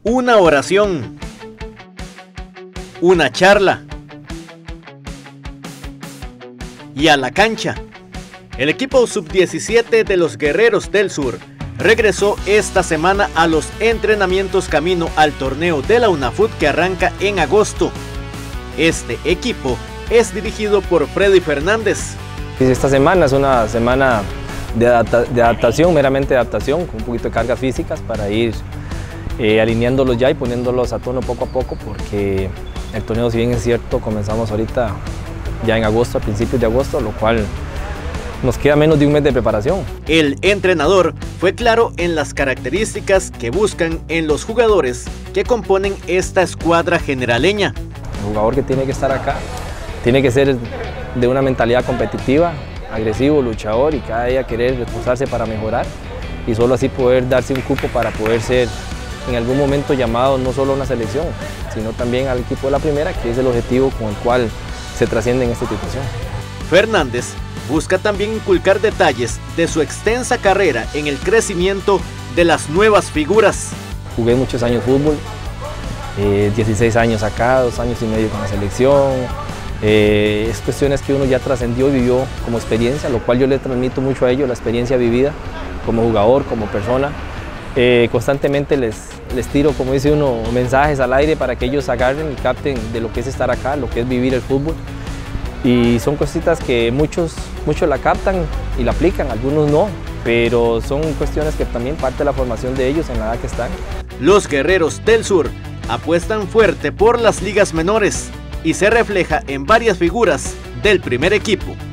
una oración, una charla y a la cancha. El equipo sub-17 de los Guerreros del Sur regresó esta semana a los entrenamientos camino al torneo de la UNAFUT que arranca en agosto. Este equipo es dirigido por Freddy Fernández. Esta semana es una semana de adaptación, meramente de adaptación, con un poquito de cargas físicas para ir alineándolos ya y poniéndolos a tono poco a poco, porque el torneo, si bien es cierto, comenzamos ahorita ya en agosto, a principios de agosto, lo cual nos queda menos de un mes de preparación. El entrenador fue claro en las características que buscan en los jugadores que componen esta escuadra generaleña. El jugador que tiene que estar acá tiene que ser de una mentalidad competitiva, agresivo, luchador y cada día querer esforzarse para mejorar y solo así poder darse un cupo para poder ser en algún momento llamado no solo a una selección, sino también al equipo de la primera, que es el objetivo con el cual se trasciende en esta institución. Fernández busca también inculcar detalles de su extensa carrera en el crecimiento de las nuevas figuras. Jugué muchos años fútbol, 16 años acá, 2 años y medio con la selección. Es cuestiones que uno ya trascendió y vivió como experiencia, lo cual yo le transmito mucho a ellos, la experiencia vivida como jugador, como persona. Constantemente les tiro, como dice uno, mensajes al aire para que ellos agarren y capten de lo que es estar acá, lo que es vivir el fútbol. Y son cositas que muchos la captan y la aplican, algunos no, pero son cuestiones que también parte de la formación de ellos en la edad que están. Los Guerreros del Sur apuestan fuerte por las ligas menores y se refleja en varias figuras del primer equipo.